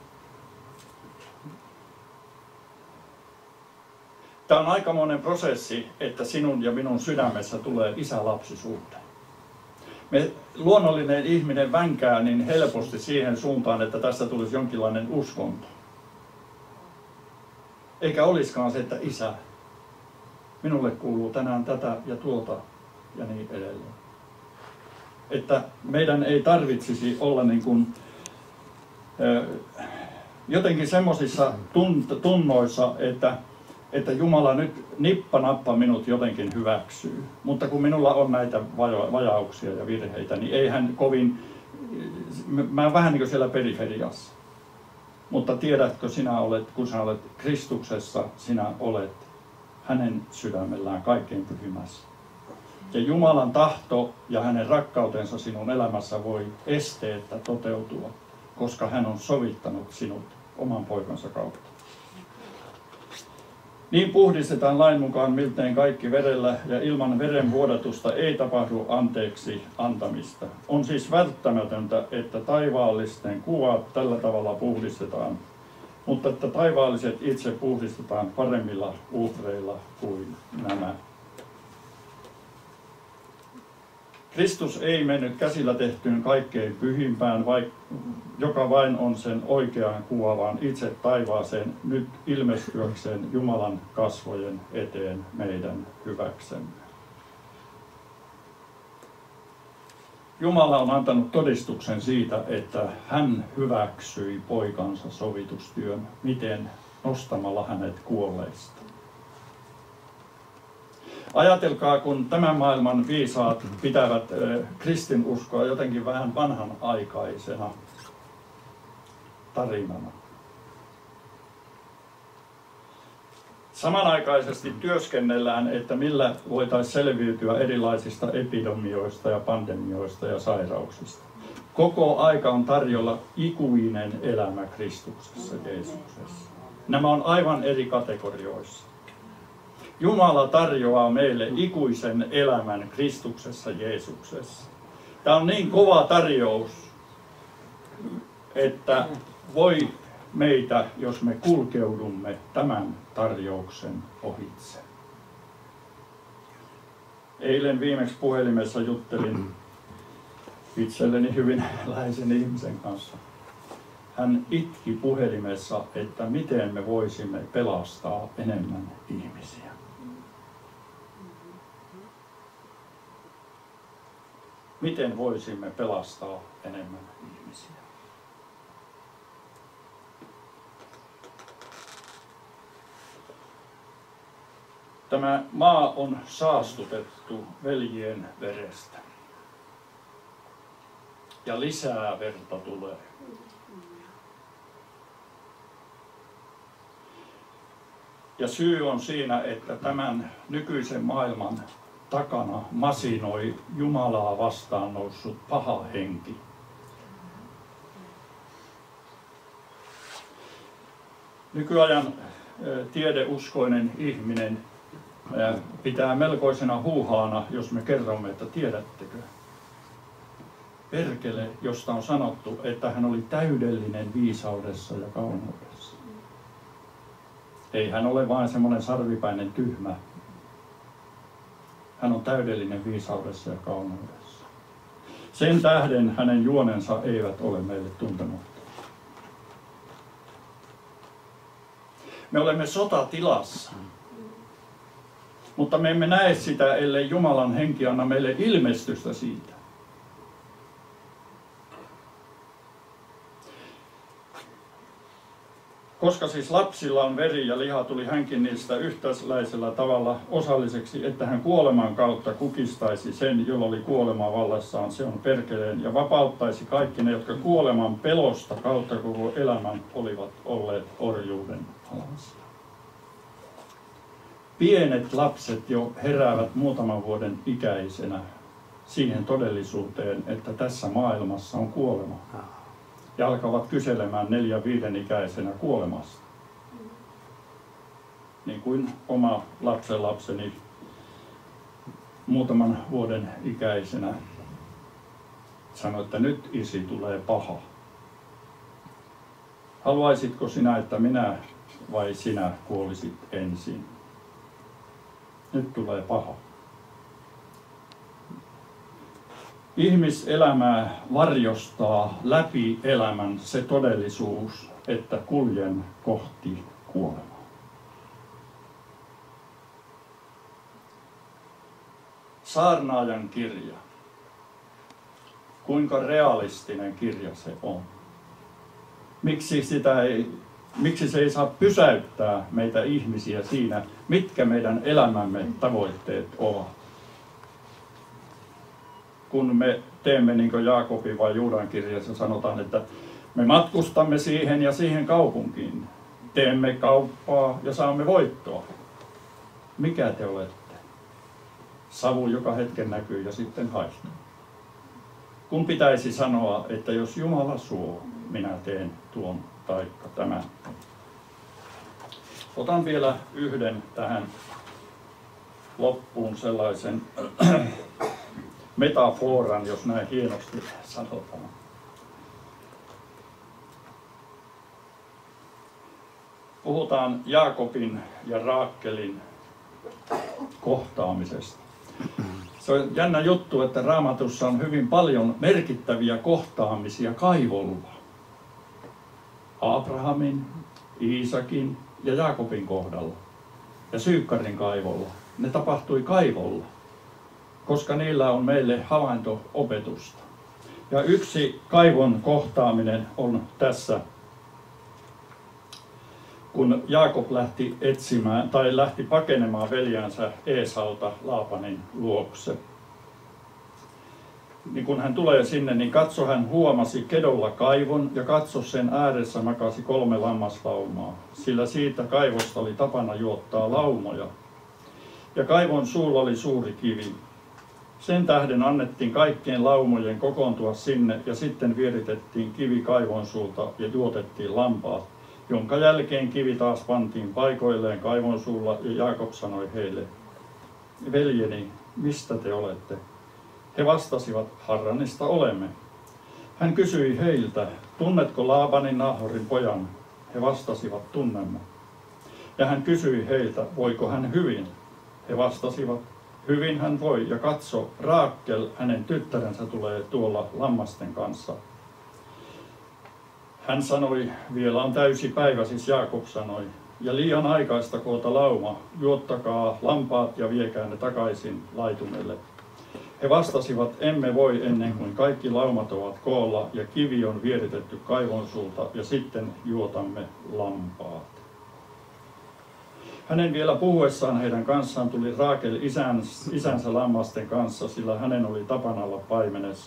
Tämä on aikamoinen prosessi, että sinun ja minun sydämessä tulee isä-lapsisuhde. Luonnollinen ihminen vänkää niin helposti siihen suuntaan, että tässä tulisi jonkinlainen uskonto. Eikä olisikaan se, että Isä, minulle kuuluu tänään tätä ja tuota ja niin edelleen. Että meidän ei tarvitsisi olla niin kuin, jotenkin semmoisissa tunnoissa, että Jumala nyt nippanappa minut jotenkin hyväksyy. Mutta kun minulla on näitä vajauksia ja virheitä, niin ei hän kovin, mä vähän niin kuin siellä periferiassa. Mutta tiedätkö, kun sinä olet Kristuksessa, sinä olet hänen sydämellään kaikkein pyhimmässä. Ja Jumalan tahto ja hänen rakkautensa sinun elämässä voi esteettä toteutua, koska hän on sovittanut sinut oman poikansa kautta. Niin puhdistetaan lain mukaan miltei kaikki verellä, ja ilman veren vuodatusta ei tapahdu anteeksi antamista. On siis välttämätöntä, että taivaallisten kuvat tällä tavalla puhdistetaan, mutta että taivaalliset itse puhdistetaan paremmilla uhreilla kuin nämä. Kristus ei mennyt käsillä tehtyyn kaikkein pyhimpään, joka vain on sen oikean kuva, vaan itse taivaaseen nyt ilmestyäkseen Jumalan kasvojen eteen meidän hyväksemme. Jumala on antanut todistuksen siitä, että hän hyväksyi poikansa sovitustyön, miten nostamalla hänet kuolleista. Ajatelkaa, kun tämän maailman viisaat pitävät kristinuskoa jotenkin vähän vanhanaikaisena tarinana. Samanaikaisesti työskennellään, että millä voitaisiin selviytyä erilaisista epidemioista ja pandemioista ja sairauksista. Koko aika on tarjolla ikuinen elämä Kristuksessa, Jeesuksessa. Nämä on aivan eri kategorioissa. Jumala tarjoaa meille ikuisen elämän Kristuksessa, Jeesuksessa. Tämä on niin kova tarjous, että voi meitä, jos me kulkeudumme tämän tarjouksen ohitse. Eilen viimeksi puhelimessa juttelin itselleni hyvin läheisen ihmisen kanssa. Hän itki puhelimessa, että miten me voisimme pelastaa enemmän ihmisiä. Miten voisimme pelastaa enemmän ihmisiä? Tämä maa on saastutettu veljien verestä. Ja lisää verta tulee. Ja syy on siinä, että tämän nykyisen maailman takana masinoi Jumalaa vastaan noussut paha henki. Nykyajan tiedeuskoinen ihminen pitää melkoisena huuhaana, jos me kerromme, että tiedättekö, perkele, josta on sanottu, että hän oli täydellinen viisaudessa ja kauneudessa. Ei hän ole vain semmoinen sarvipäinen tyhmä. Hän on täydellinen viisaudessa ja kauneudessa. Sen tähden hänen juonensa eivät ole meille tuntemattomia. Me olemme sotatilassa, mutta me emme näe sitä, ellei Jumalan henki anna meille ilmestystä siitä. Koska siis lapsilla on veri ja liha, tuli hänkin niistä yhtäläisellä tavalla osalliseksi, että hän kuoleman kautta kukistaisi sen, jolla oli kuolema vallassaan, se on perkeleen, ja vapauttaisi kaikki ne, jotka kuoleman pelosta kautta koko elämän olivat olleet orjuuden alassa. Pienet lapset jo heräävät muutaman vuoden ikäisenä siihen todellisuuteen, että tässä maailmassa on kuolema. ja alkavat kyselemään 4-5 ikäisenä kuolemasta. Niin kuin oma lapsenlapseni muutaman vuoden ikäisenä sanoi, että nyt isi tulee paha. Haluaisitko sinä, että minä vai sinä kuolisit ensin? Nyt tulee paha. Ihmiselämää varjostaa läpi elämän se todellisuus, että kuljen kohti kuolemaa. Saarnaajan kirja. Kuinka realistinen kirja se on? Miksi se ei saa pysäyttää meitä ihmisiä siinä, mitkä meidän elämämme tavoitteet ovat? Kun me teemme niin kuin Jaakobin vai Juudan kirjassa sanotaan, että me matkustamme siihen ja siihen kaupunkiin. Teemme kauppaa ja saamme voittoa. Mikä te olette? Savu, joka hetken näkyy ja sitten haihtuu. Kun pitäisi sanoa, että jos Jumala suo, minä teen tuon taikka tämän. Otan vielä yhden tähän loppuun sellaisen metaforan, jos näin hienosti sanotaan. Puhutaan Jaakobin ja Raakelin kohtaamisesta. Se on jännä juttu, että Raamatussa on hyvin paljon merkittäviä kohtaamisia kaivolla. Abrahamin, Iisakin ja Jaakobin kohdalla ja Syykkarin kaivolla. Ne tapahtui kaivolla, koska niillä on meille havainto-opetusta. Ja yksi kaivon kohtaaminen on tässä, kun Jaakob lähti pakenemaan veljänsä Eesaulta Laapanin luokse. Niin kun hän tulee sinne, niin hän huomasi kedolla kaivon ja sen ääressä makasi 3 lammaslaumaa, sillä siitä kaivosta oli tapana juottaa laumoja. Ja kaivon suulla oli suuri kivi. Sen tähden annettiin kaikkien laumojen kokoontua sinne ja sitten vieritettiin kivi kaivon suulta ja juotettiin lampaat, jonka jälkeen kivi taas pantiin paikoilleen kaivon suulla ja Jaakob sanoi heille, veljeni, mistä te olette? He vastasivat, Harranista olemme. Hän kysyi heiltä, tunnetko Laabanin Naahorin pojan? He vastasivat, tunnemme. Ja hän kysyi heiltä, voiko hän hyvin? He vastasivat, hyvin hän voi, ja katso, Raakel, hänen tyttärensä tulee tuolla lammasten kanssa. Hän sanoi, vielä on täysi päivä, siis Jaakob sanoi, ja liian aikaista koota lauma, juottakaa lampaat ja viekää ne takaisin laitumelle. He vastasivat, emme voi ennen kuin kaikki laumat ovat koolla ja kivi on vieritetty kaivon suulta ja sitten juotamme lampaat. Hänen vielä puhuessaan heidän kanssaan tuli Raakel isänsä lammasten kanssa, sillä hänen oli tapana olla paimenessa.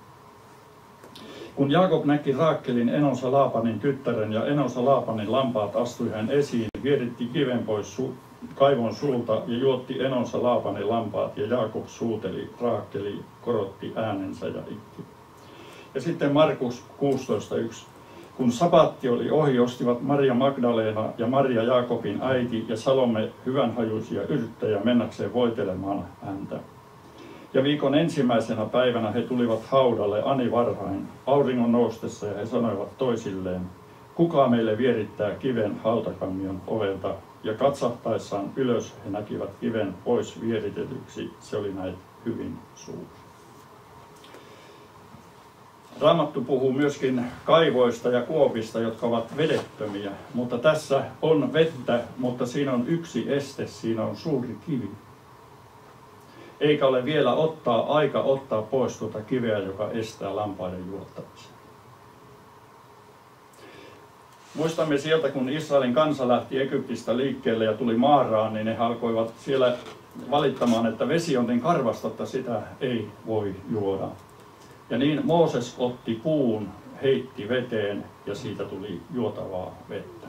Kun Jaakob näki Raakelin enonsa Laapanin tyttären ja enonsa Laapanin lampaat, astui hän esiin, vieritti kiven pois kaivon suulta ja juotti enonsa Laapanin lampaat, ja Jaakob suuteli, Raakeli korotti äänensä ja itki. Ja sitten Markus 16.1. Kun sabatti oli ohi, ostivat Maria Magdalena ja Maria Jaakobin äiti ja Salome hyvänhajuisia yrttejä mennäkseen voitelemaan häntä. Ja viikon ensimmäisenä päivänä he tulivat haudalle ani varhain, auringon noustessa, ja he sanoivat toisilleen, kuka meille vierittää kiven hautakammion ovelta, ja katsahtaessaan ylös he näkivät kiven pois vieritetyksi, se oli näet hyvin suuri. Raamattu puhuu myöskin kaivoista ja kuopista, jotka ovat vedettömiä, mutta tässä on vettä, mutta siinä on yksi este, siinä on suuri kivi. Eikä ole vielä aika ottaa pois tuota kiveä, joka estää lampaiden juottamisen. Muistamme sieltä, kun Israelin kansa lähti Egyptistä liikkeelle ja tuli Maaraan, niin he alkoivat siellä valittamaan, että vesi on niin karvasta, että sitä ei voi juoda. Ja niin Mooses otti puun, heitti veteen ja siitä tuli juotavaa vettä.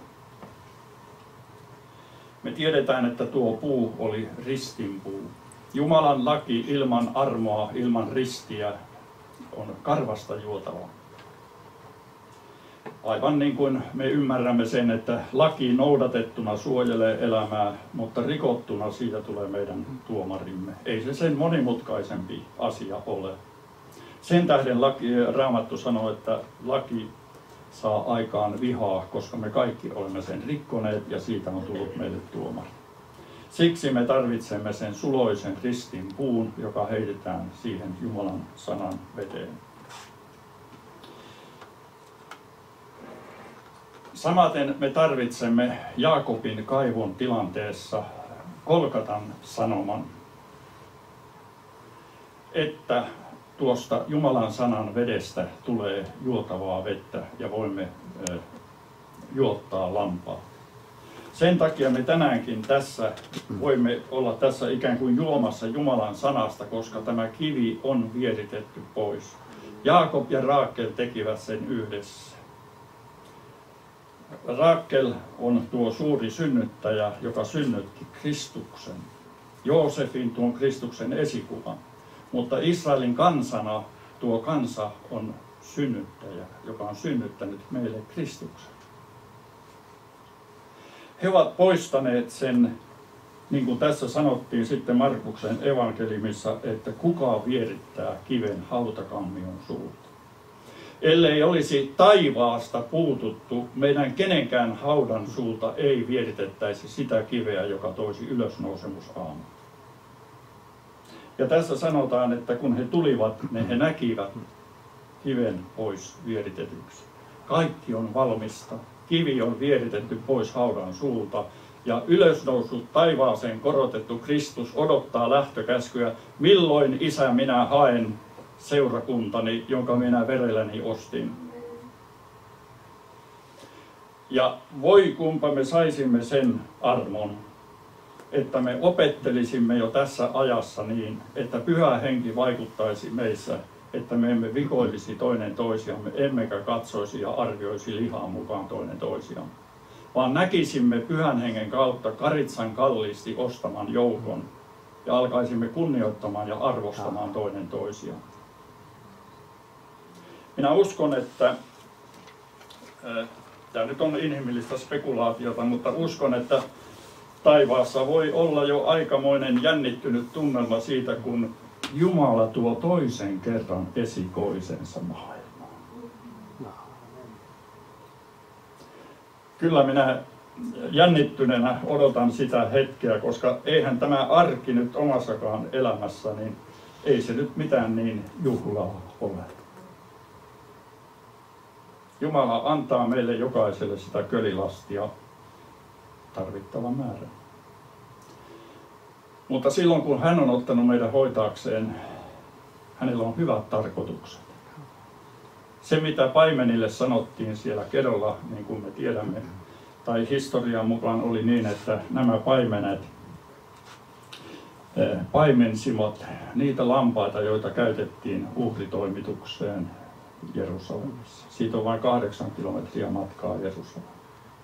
Me tiedetään, että tuo puu oli ristinpuu. Jumalan laki ilman armoa, ilman ristiä on karvasta juotavaa. Aivan niin kuin me ymmärrämme sen, että laki noudatettuna suojelee elämää, mutta rikottuna siitä tulee meidän tuomarimme. Ei se sen monimutkaisempi asia ole. Sen tähden Raamattu sanoo, että laki saa aikaan vihaa, koska me kaikki olemme sen rikkoneet ja siitä on tullut meille tuomari. Siksi me tarvitsemme sen suloisen ristin puun, joka heitetään siihen Jumalan sanan veteen. Samaten me tarvitsemme Jaakobin kaivon tilanteessa Golgatan sanoman, että tuosta Jumalan sanan vedestä tulee juotavaa vettä ja voimme juottaa lampaa. Sen takia me tänäänkin tässä voimme olla tässä ikään kuin juomassa Jumalan sanasta, koska tämä kivi on vieritetty pois. Jaakob ja Raakel tekivät sen yhdessä. Raakel on tuo suuri synnyttäjä, joka synnytti Kristuksen. Joosefin tuon Kristuksen esikuvan. Mutta Israelin kansana tuo kansa on synnyttäjä, joka on synnyttänyt meille Kristuksen. He ovat poistaneet sen, niin kuin tässä sanottiin sitten Markuksen evankeliumissa, että kuka vierittää kiven hautakammion suulta. Ellei olisi taivaasta puututtu, meidän kenenkään haudan suulta ei vieritettäisi sitä kiveä, joka toisi ylösnousemusaamu. Ja tässä sanotaan, että kun he tulivat, niin he näkivät kiven pois vieritetyksi. Kaikki on valmista. Kivi on vieritetty pois haudan suulta. Ja ylösnousut taivaaseen korotettu Kristus odottaa lähtökäskyä. Milloin, Isä, minä haen seurakuntani, jonka minä verelläni ostin. Ja voi kumpa me saisimme sen armon, että me opettelisimme jo tässä ajassa niin, että Pyhä Henki vaikuttaisi meissä, että me emme vikoilisi toinen toisiamme, emmekä katsoisi ja arvioisi lihaan mukaan toinen toisiamme, vaan näkisimme Pyhän Hengen kautta Karitsan kalliisti ostaman joukon ja alkaisimme kunnioittamaan ja arvostamaan toinen toisiaan. Minä uskon, että tämä nyt on inhimillistä spekulaatiota, mutta uskon, että taivaassa voi olla jo aikamoinen jännittynyt tunnelma siitä, kun Jumala tuo toisen kerran esikoisensa maailmaan. Kyllä minä jännittyneenä odotan sitä hetkeä, koska eihän tämä arki nyt omassakaan elämässä, niin ei se nyt mitään niin juhlaa ole. Jumala antaa meille jokaiselle sitä kölilastia tarvittavan määrän. Mutta silloin kun hän on ottanut meidän hoitaakseen, hänellä on hyvät tarkoitukset. Se mitä paimenille sanottiin siellä Kedolla, niin kuin me tiedämme, tai historian mukaan oli niin, että nämä paimenet paimensivat niitä lampaita, joita käytettiin uhritoimitukseen Jerusalemissa. Siitä on vain 8 kilometriä matkaa Jerusalemiin.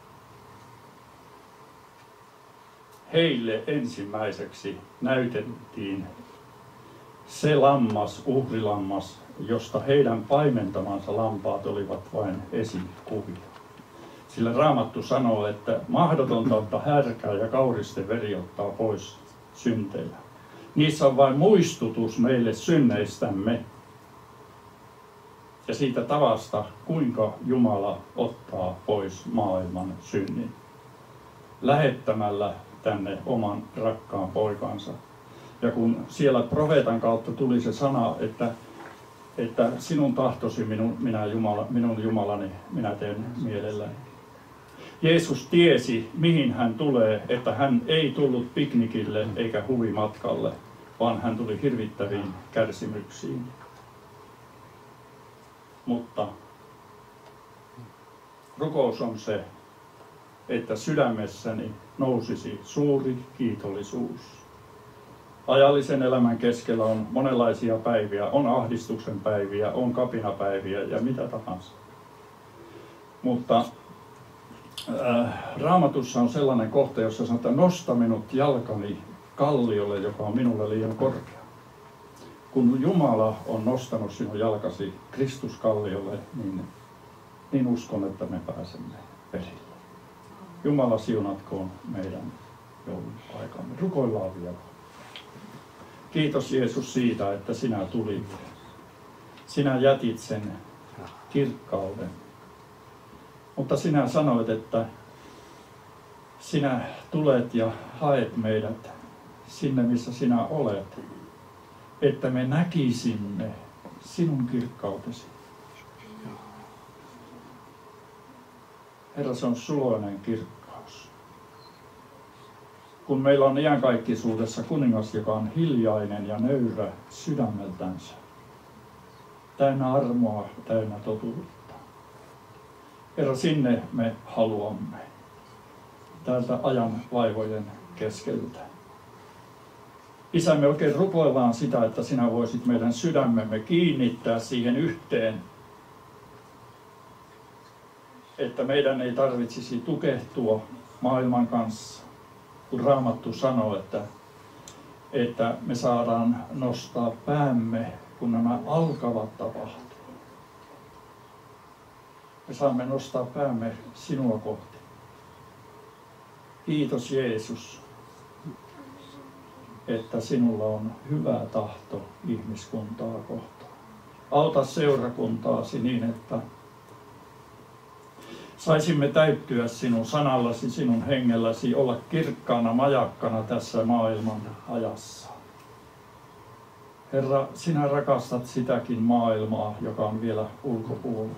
Heille ensimmäiseksi näytettiin se lammas, uhrilammas, josta heidän paimentamansa lampaat olivat vain esikuvia. Sillä Raamattu sanoo, että mahdotonta ottaa härkää ja kauristen veri ottaa pois syntejä. Niissä on vain muistutus meille synneistämme ja siitä tavasta, kuinka Jumala ottaa pois maailman synnin lähettämällä tänne oman rakkaan poikansa. Ja kun siellä profeetan kautta tuli se sana, että sinun tahtosi minun Jumalani, minä teen mielelläni. Jeesus tiesi, mihin hän tulee, että hän ei tullut piknikille eikä huvimatkalle, vaan hän tuli hirvittäviin kärsimyksiin. Mutta rukous on se, että sydämessäni nousisi suuri kiitollisuus. Ajallisen elämän keskellä on monenlaisia päiviä, on ahdistuksen päiviä, on kapinapäiviä ja mitä tahansa. Mutta Raamatussa on sellainen kohta, jossa sanotaan, nosta minut jalkani kalliolle, joka on minulle liian korkea. Kun Jumala on nostanut sinun jalkasi Kristuskalliolle, niin niin uskon, että me pääsemme perille. Jumala siunatkoon meidän jouluaikamme. Rukoillaan vielä. Kiitos Jeesus siitä, että sinä tulit. Sinä jätit sen kirkkauden. Mutta sinä sanoit, että sinä tulet ja haet meidät sinne, missä sinä olet, että me näkisimme sinun kirkkautesi. Herra, se on suloinen kirkkaus. Kun meillä on iankaikkisuudessa kuningas, joka on hiljainen ja nöyrä sydämeltänsä, täynnä armoa, täynnä totuutta. Herra, sinne me haluamme, täältä ajan vaivojen keskeltä. Isä, me oikein rukoillaan sitä, että sinä voisit meidän sydämemme kiinnittää siihen yhteen, että meidän ei tarvitsisi tukehtua maailman kanssa, kun Raamattu sanoo, että me saadaan nostaa päämme, kun nämä alkavat tapahtua. Me saamme nostaa päämme sinua kohti. Kiitos Jeesus, että sinulla on hyvä tahto ihmiskuntaa kohtaan. Auta seurakuntaasi niin, että saisimme täyttyä sinun sanallasi, sinun hengelläsi, olla kirkkaana majakkana tässä maailman ajassa. Herra, sinä rakastat sitäkin maailmaa, joka on vielä ulkopuolella.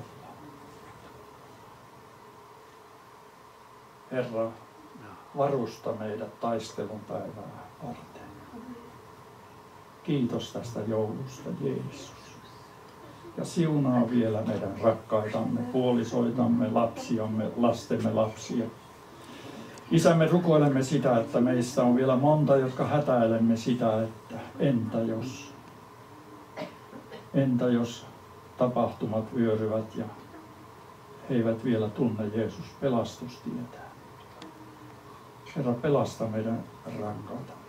Herra, varusta meidät taistelun päivää varten. Kiitos tästä joulusta, Jeesus. Ja siunaa vielä meidän rakkaitamme, puolisoitamme, lapsiamme, lastemme lapsia. Isä, me rukoilemme sitä, että meistä on vielä monta, jotka hätäilemme sitä, että entä jos tapahtumat vyöryvät ja he eivät vielä tunne Jeesus pelastustietä. Herra, pelasta meidän rakkaitamme.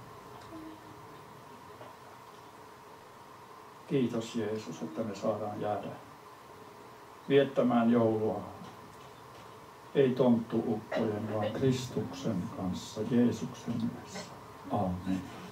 Kiitos Jeesus, että me saadaan jäädä viettämään joulua. Ei tonttu-ukkojen, vaan Kristuksen kanssa, Jeesuksen nimessä. Amen.